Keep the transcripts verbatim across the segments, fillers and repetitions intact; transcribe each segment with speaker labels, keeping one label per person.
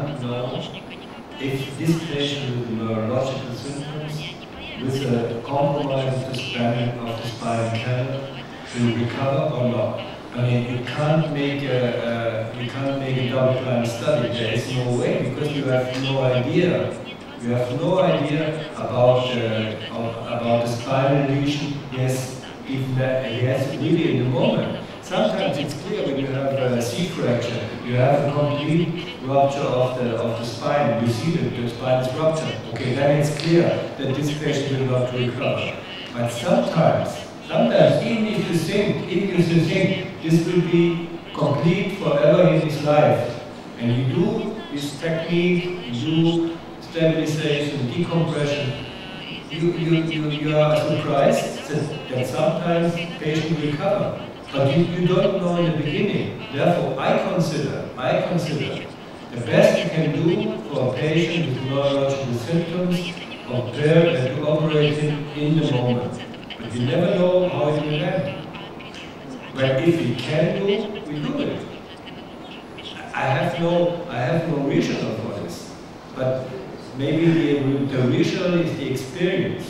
Speaker 1: can't know if this patient with neurological symptoms, with a compromise of the spine of the spinal canal, will recover or not. I mean, you can't make a, a you can't make a double-blind study. There is no way, because you have no idea. You have no idea about uh, about the spinal lesion. Yes, if that, yes, really in the moment. Sometimes it's clear when you have a C fracture, you have a complete rupture of the of the spine. You see that the spine is ruptured. Okay, then it's clear that this patient will not recover. But sometimes, sometimes even if you think, even if you think this will be complete forever in his life, and you do this technique, you do stabilization, decompression, you you you, you are surprised that, that sometimes patient recover. But you, you don't know in the beginning. Therefore, I consider, I consider the best you can do for a patient with neurological symptoms, observe and to operate him in the moment. But you never know how it will end. But if we can do, we do it. I have no, I have no rationale for this. But maybe the, the rationale is the experience.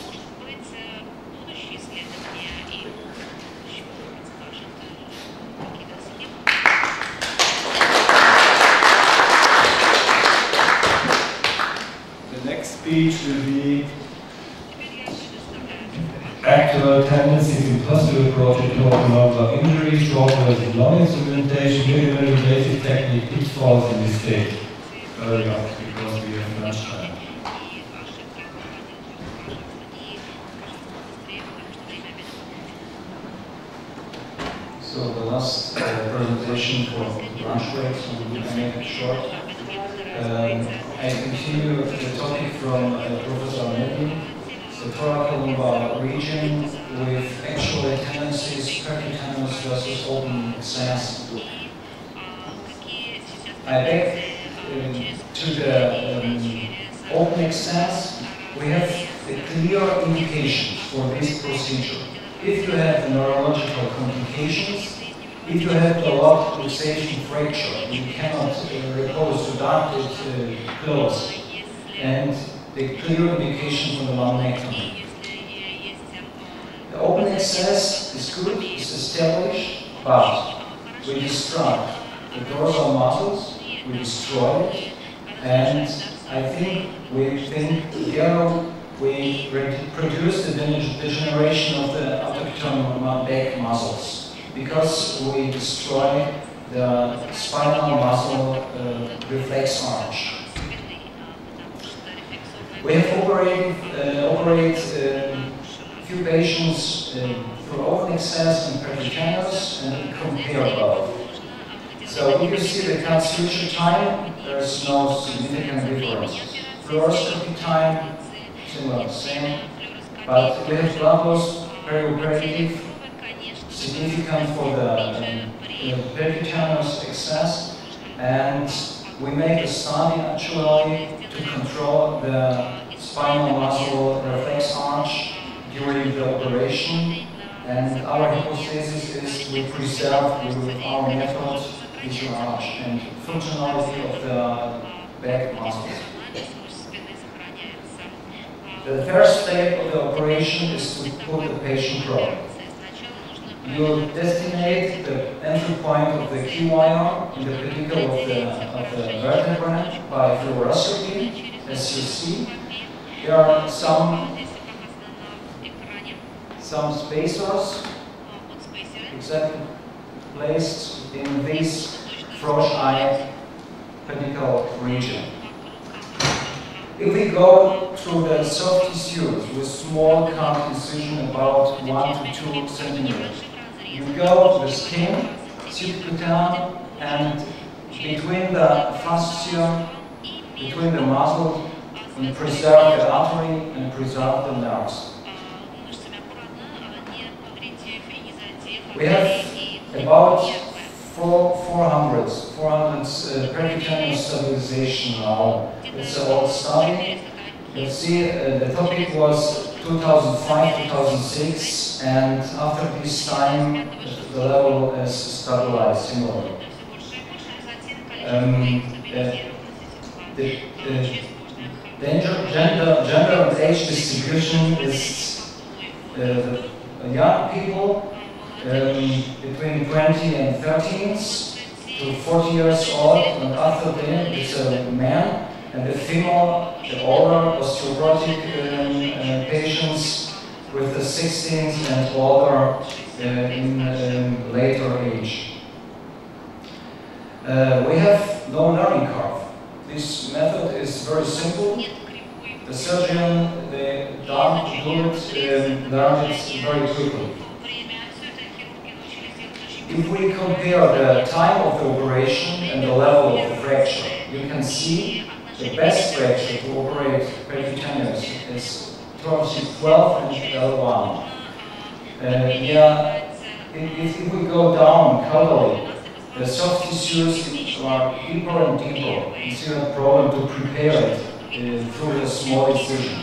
Speaker 1: Speech will be actual tendencies in posterior approach to lumbar injury, shortness of lung instrumentation, minimally invasive technique, pitfalls in this state. Very up because we have lunch time.
Speaker 2: So the last uh, presentation for lunch break, so we can make it short. Um, I continue the topic from uh, Professor Medley, the thoracolumbar region with actual tendencies, percutaneous versus open access. I back uh, to the um, open access. We have a clear indication for this procedure. If you have neurological complications, if you have a lock pulsation fracture, you cannot uh, repose to ducted uh, close, and the clear indication for the lumpectomy. The open access is good, is established, but we destruct the dorsal muscles, we destroy it, and I think we think together we produce the degeneration of the abdominal back muscles, because we destroy the spinal muscle uh, reflex arch. We have operated, uh, operated uh, few patients uh, for open access and percutaneous and compare both. So if you see the constitution time, there is no significant difference. Fluoroscopy time, similar, same, but we have lupus perioperative, significant for the, um, the percutaneous access, and we make a study actually to control the spinal muscle reflex arch during the operation, and our hypothesis is we preserve with our method visual arch and functionality of the back muscles. The first step of the operation is to put the patient probe. You destinate the entry point of the key wire in the pedicle of the, of the vertebra by fluoroscopy, as you see. There are some, some spacers exactly placed in this frosh eye pedicle region. If we go through the soft tissues with small cut incision about one to two centimeters, you go to the skin, subcutaneous, and between the fascia, between the muscle, and preserve the artery and preserve the nerves. We have about four, four hundred, four hundred uh, percutaneous stabilization now. It's an old study. You see, uh, the topic was two thousand five, two thousand six, and after this time, the level is stabilized similarly. Um, uh, the, the danger, gender, gender and age distribution is uh, the young people um, between twenty and thirteen to forty years old, and after that it's a man, and the female, the older osteoporotic um, uh, patients with the sixteens and older uh, in um, later age. Uh, we have no learning curve. This method is very simple. The surgeon, they don't do it, um, learn it very quickly. If we compare the time of the operation and the level of the fracture, you can see the best fracture to operate percutaneous is twelve and L one. Uh, yeah, if, if we go down caudally, the soft tissues are deeper and deeper. It's a problem to prepare it uh, through a small incision.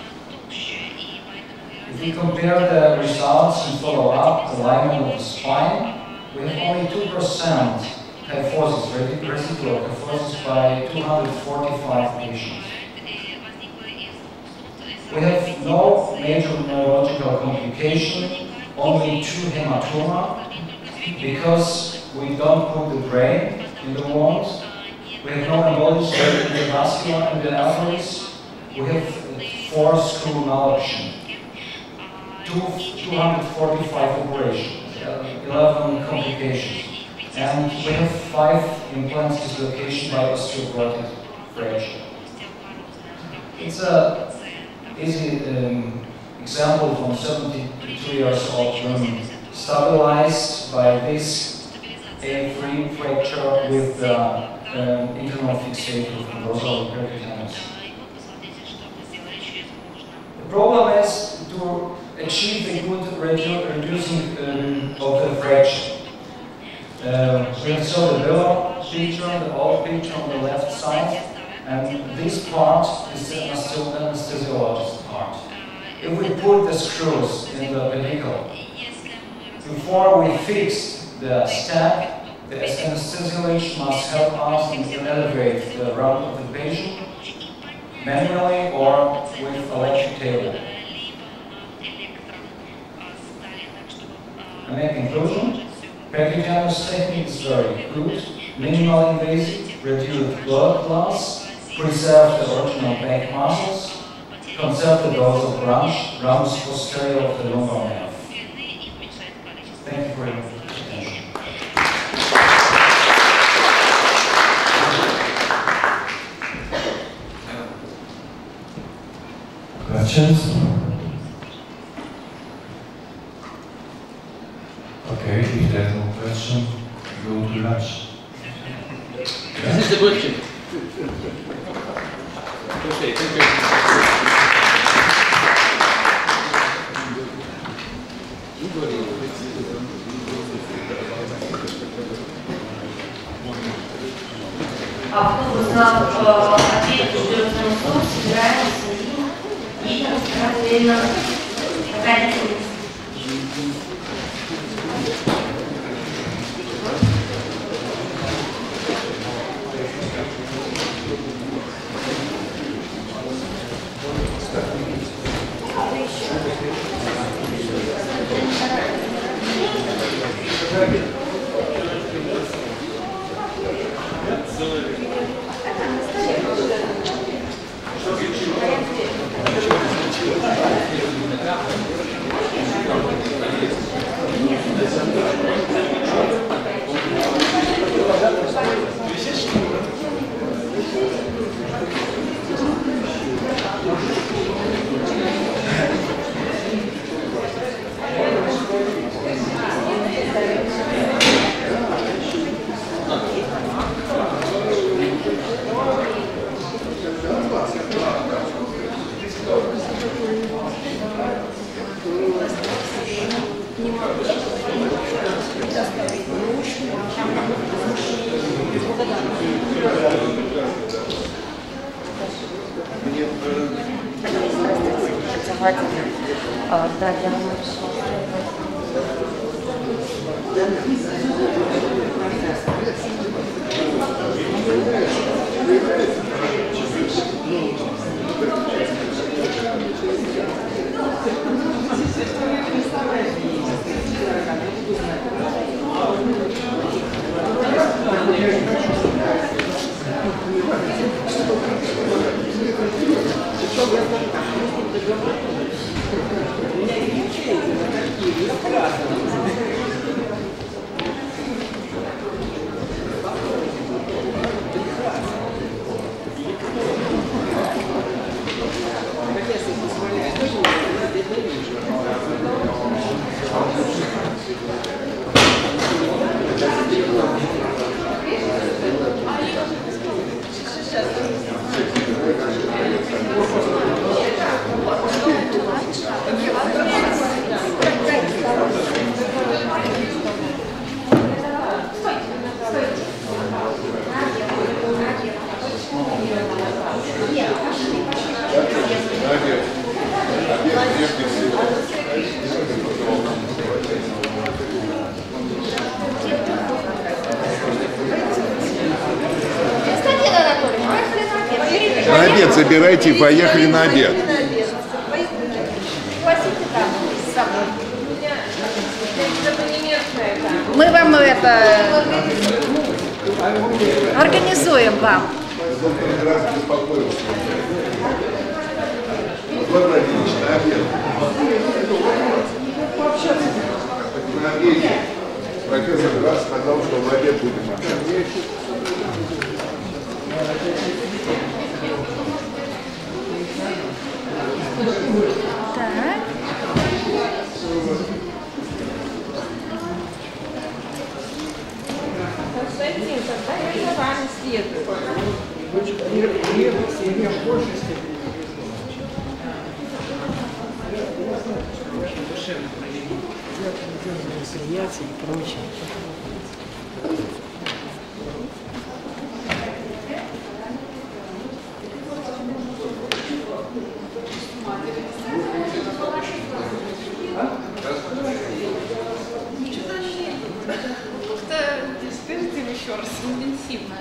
Speaker 2: If we compare the results and follow up alignment of the spine, we have only two percent kyphosis, residual kyphosis by two hundred forty-five patients. We have no major neurological complication, only two hematoma, because we don't put the brain in the wounds. We have no embolism in the vascular and the arteries. We have four screw mallection, two, two hundred forty-five operations, eleven complications. And we have five implants dislocation by osteoporotic fracture. It's a easy um, example from seventy-two years old woman, stabilized by this A three fracture with the um, internal fixation of dorsal percutaneous. The problem is to achieve a good redu reducing um, of the fracture. Uh, we have shown the below picture, the old picture on the left side, and this part is the anesthesiologist part. If we put the screws in the pedicle, before we fix the stab, the anesthesiologist must help us to elevate the round of the patient manually or with electric table. I make conclusion. Percutaneous technique is very good, minimal invasive, reduce blood loss, preserve the original back muscles, conserve the dorsal branch, rams posterior of the lumbar nerve. Thank you for your attention.
Speaker 1: Questions? Okay, if there's no question, go to lunch.
Speaker 3: This is the question. Okay, thank you.
Speaker 4: А кто узнал ответ, ждет на суд, собираемся и едем параллельно проходить.
Speaker 5: Да, я написала. На обед забирайте и поехали на обед.
Speaker 6: Мы вам это организуем вам.
Speaker 5: На обед. На обеде. Профессор Грасс сказал, что в обед будем общаться.
Speaker 6: Так.
Speaker 7: Константин, тогда я за вами следую.
Speaker 8: Смеяться и прочее.
Speaker 7: Скажите еще раз, интенсивно.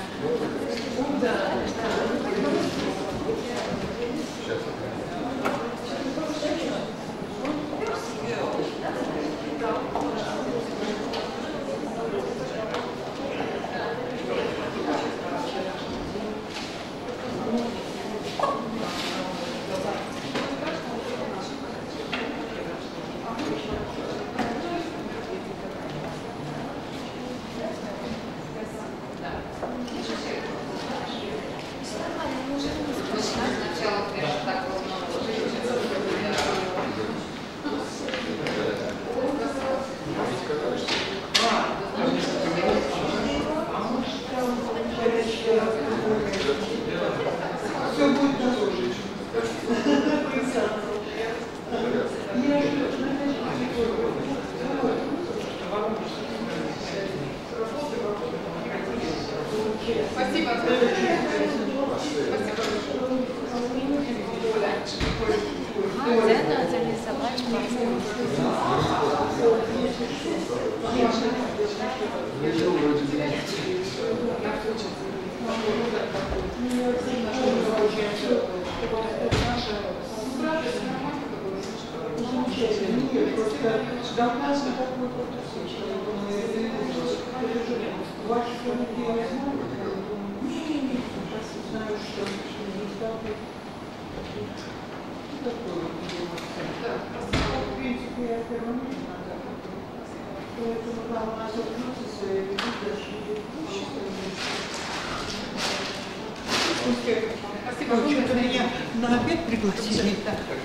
Speaker 8: Спасибо, что меня на обед пригласили.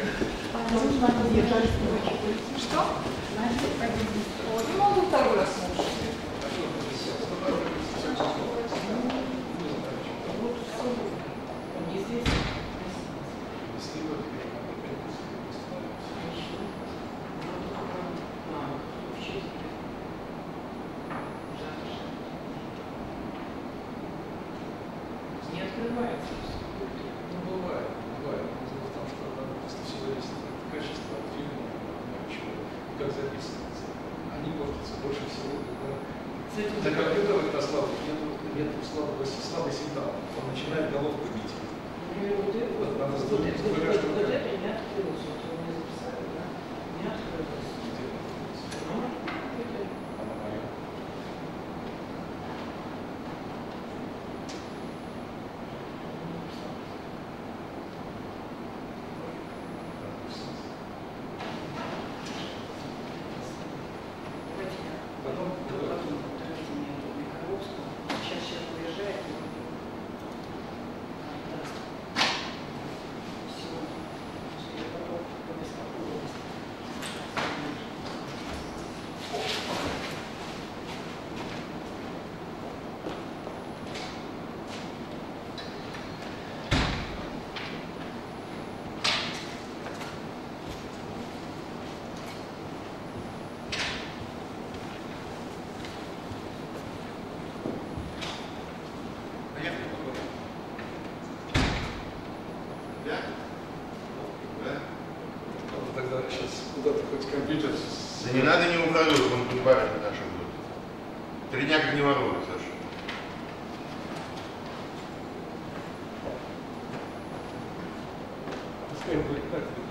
Speaker 7: Что? Не могу второй раз.
Speaker 2: Не открывается. Ну, бывает, бывает. Дело в том, что просто все зависит от качества от фильма, как записывается. Они портятся больше всего, когда для компьютера это слабый, нет, нет слабого, слабый сигнал. Он начинает головку бить. Вот, надо сделать, говоря, что
Speaker 8: вот это не открылось, вот вы мне записали, да? Не открылось.
Speaker 9: тогда сейчас куда-то хоть компьютер.
Speaker 5: Да не надо не уходить, он тут барышня наша будет. Три дня как не ворует, Саша.
Speaker 9: Пускай будет так.